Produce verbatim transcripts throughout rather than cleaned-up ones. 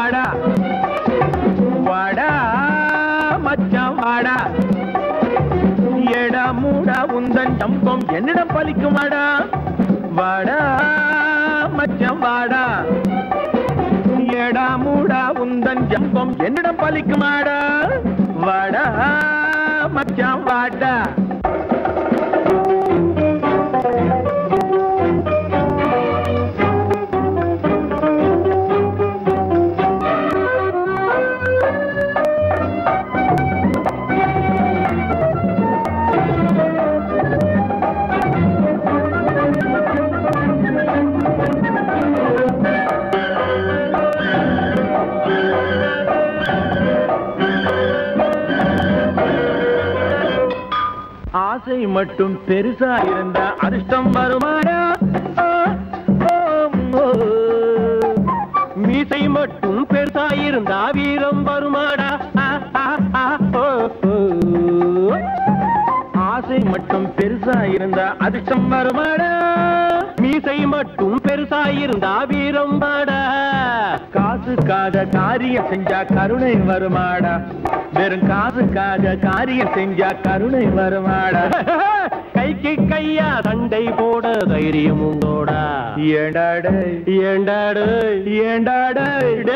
வாடா வாடா மச்சான் வாடா ஏடா மூடா உந்தன் ஜம்பம் என்னிடம் பலிக்குமாடா வாடா மச்சான் வாடா ஏடா மூடா உந்தன் ஜம்பம் என்னிடம் பலிக்குமாடா வாடா மச்சான் வாடா ஆசை மட்டும் பெருசா இருந்தா அதிர்ஷ்டம் வருமாடா மீசை மட்டும் பெருசா இருந்தா வீரம் வருமாடா ஆசை மட்டும் பெருசா இருந்தா அதிர்ஷ்டம் வருமாடா மீசை மட்டும் பெருசா இருந்தா வீரம் வாடா காசுக்காக காரியம் செஞ்சா கருணை வருமாடா வெறும் காசுக்காக காரியம் செஞ்சா கருணை வருமாடா கைக்கு கையா சண்டை போட தைரியம் உண்டோடா ஏண்டாடு ஏண்டாடு ஏண்டாடு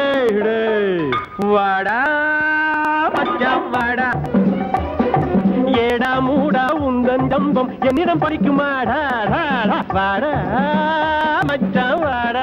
வாடா மச்சான் வாடா ஏடா மூடா உந்தன் ஜம்பம் என்னிடம் படிக்குமாடா வாடா மச்சான் வாடா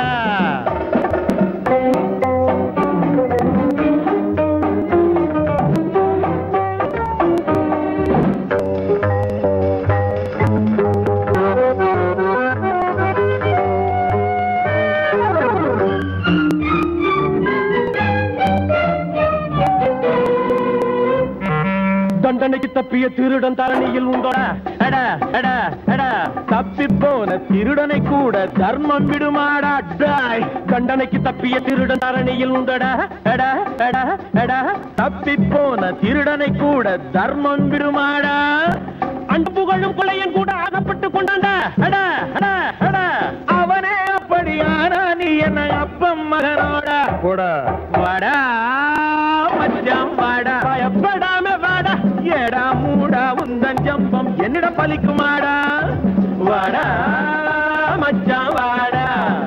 தண்டனைக்கு தப்பிய திருடன் தரணியில் உண்டோடா எடா எடா எடா தப்பி போன திருடனை கூட தர்மம் விடுமாடா தண்டனைக்கு தப்பிய திருடன் தரணியில் உண்டடா எடா எடா எடா தப்பி போன திருடனை கூட தர்மம் விடுமாடா அன்பு புகழும் கொள்ளையன் கூட ஆகப்பட்டு கொண்டாண்டா எடா எடா எடா அவனே அப்படியானா நீ என்ன அப்பம் மகனோடா போடா வாடா மச்சான் வாடா பயப்படாம வாடா ஏடா மூடா உந்தன் ஜம்பம் என்னிடம் பலிக்குமாடா வாடா மச்சான் வாடா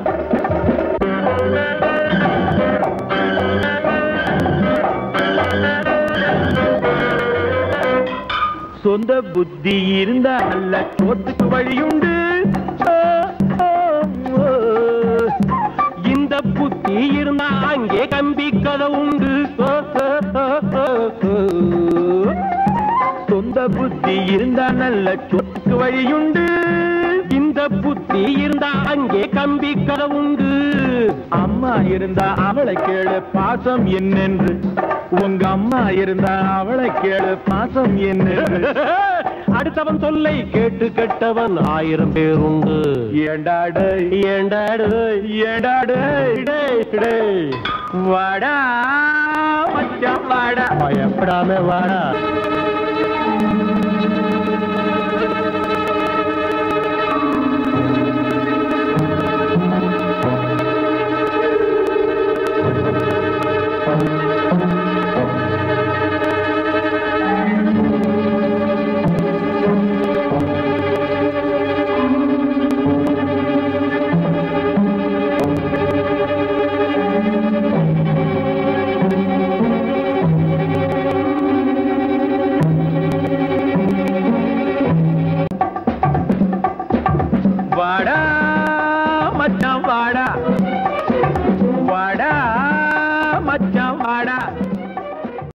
சொந்த புத்தி இருந்தா அல்ல சோத்துக்கு வழியுண்டு இந்த புத்தி இருந்தா அங்கே கம்பி கதை உண்டு சொந்த புத்தி இருந்தா நல்ல சொத்துக்கு வழியுண்டு இந்த புத்தி இருந்தா அங்கே கம்பி கதை உண்டு அம்மா இருந்தா அவளை கேளு பாசம் என்னென்று உங்க அம்மா இருந்தா அவளை கேளு பாசம் என்னென்று அடுத்தவன் சொல்லை கேட்டு கெட்டவன் ஆயிரம் பேர் உண்டு ஏண்டாடு ஏண்டாடு ஏண்டாடு வாடா மச்சான் வாடா பயப்படாம வாடா வாடா மச்சான் வாடா வாடா மச்சான் வாடா